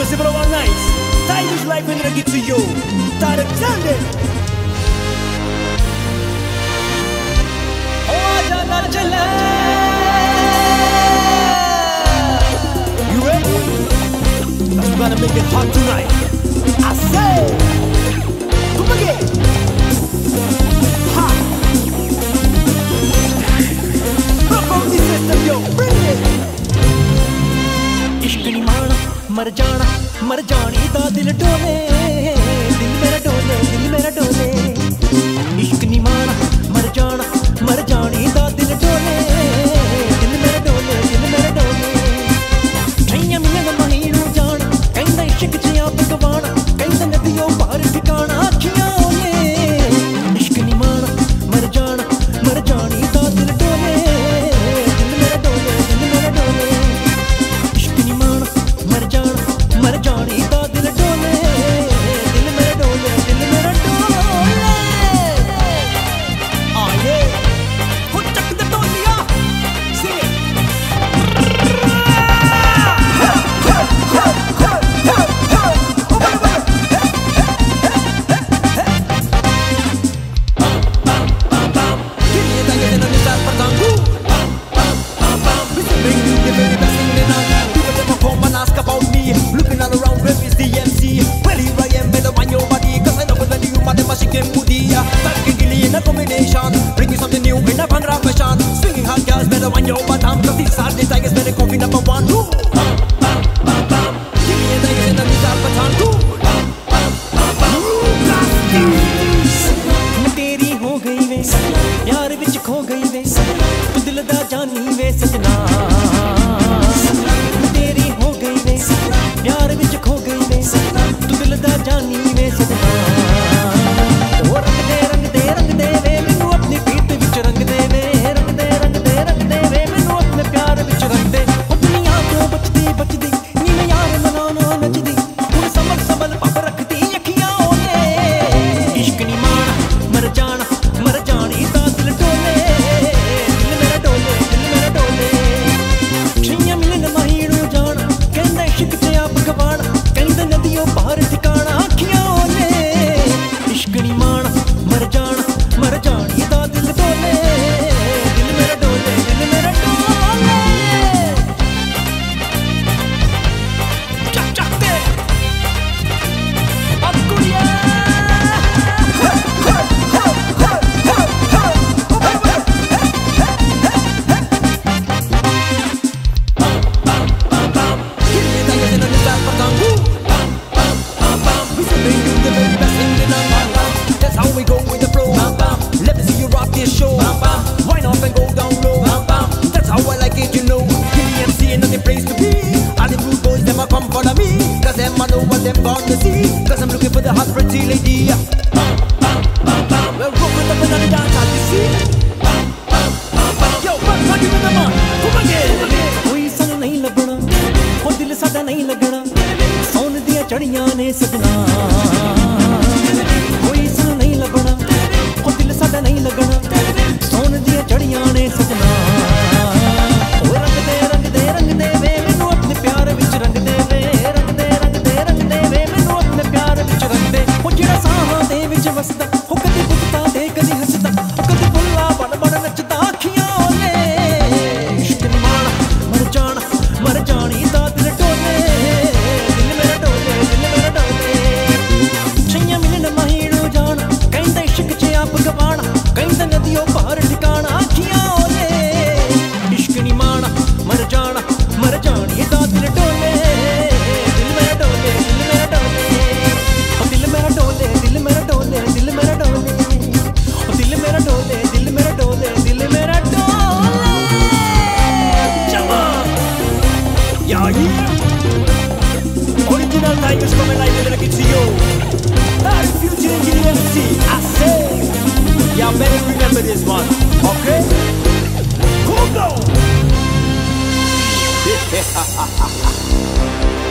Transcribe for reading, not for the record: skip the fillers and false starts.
festival of our nights. Time is life when I get to you. Tarek Zandel. You ready? I'm gonna make it hot tonight. I say, come again. Ha! Rock on the system, yo. Bring it. इश्क नी माना मर जानी दा दिल डोले, दिल मेरा डोले, दिल मेरा डोले। इश्क नी माना मर जानी दा दिल डोले, दिल मेरा डोले, दिल मेरा डोले। छैया मिलन महीनू जान कहंदा इश्क च आप गवाना, कहंदा नदियों पार ठिकाना अखियां ओले। इश्क नी माना मर जानी दा दिल डोले, दिल मेरा डोले, दिल मेरा डोले। इश्क नी माना मर जानी दा दिल डोले, दिल मेरा डोले, दिल मेरा डोले। आये हो चक दे टोलिया सिंग looking all around, where is the MC? Well, here I am, better on your body, cause I know when you mad, my chicken mudia. That can kill in a combination, bringing something new in a bhangra fashion. Swinging hard girls, better on your bottom, cause these are the tigers, better coffee number one. Give me a tiger and a missile baton. मैं तेरी हो गई वे, प्यार विच खो गई वे, तू दिल दा जानी वे सजना। तेरी हो गई वे, प्यार विच खो गई वे, तू दिल दा जानी वे सजना। ओ रंग दे वे मैनू अपनी पीठ विच रंग दे वे, रंग दे वे मैनू अपने प्यार विच रंग दे। ओ दुनिया तो बचदी नी मैं यार मनाना नचदी, हुण संभल पब रखदी अखियां ओले। इश्क नी माना मर जानी दा दिल डोले, दिल मेरा डोले, दिल मेरा डोले। छैया मिलन महीनू जान कहंदा इश्क च आप गवाना, कहंदा नदियों पार ठिकाना अखियां ओले। इश्क नी माना मर जानी दा दिल डोले, दिल मेरा डोले, दिल मेरा डोले। चक दे अब कुड़िया That's how we go with the flow. Let me see you rock this show. Wind up and go down low. That's how I like it, you know. Give me MC and nothing place to be. All the rude boys, them a come follow me, cause them I know what them born to see. Cause I'm looking for the hot pretty lady. Well, roll with up and the dance hall, you see. Yo, man, give me the man. Come again. कोई संग नहीं लगना, वो दिल साडा नहीं लगना, सौन दिया चढ़ियां ने सजना। कोई संग नहीं लगना, वो दिल साडा नहीं लगना, सौन दिया चढ़ियां ने सजना। ओ रंग दे वे मैनू अपने प्यार विच रंग दे वे, रंग दे वे मैनू अपने प्यार विच रंग दे। ओ जिहड़ा साहां दे विच वसदा, ओ कदी बुझदा दे कदी हसदा, ओ कदी बुल्ला बड़ नचदा अखियां ओले। इश्क नी माना मर जानी दा दिल डोले, दिल मेरा डोले, दिल मेरा डोले। छैया मिलन महीनू जान कहंदा इश्क च आप गवाना, कहंदा नदियों पार ठिकाना अखियां ओले। इश्क नी माना मर जानी दा दिल डोले, दिल मेरा डोले, दिल मेरा डोले। ओ दिल मेरा डोले, दिल मेरा डोले, दिल मेरा डोले। ओ दिल मेरा डोले, दिल मेरा डोले, दिल मेरा डोले। Chama! Yeah. Original Tigers coming live with the kids to you. That's featuring GDMC. I say, y'all better remember this one, okay? Come on!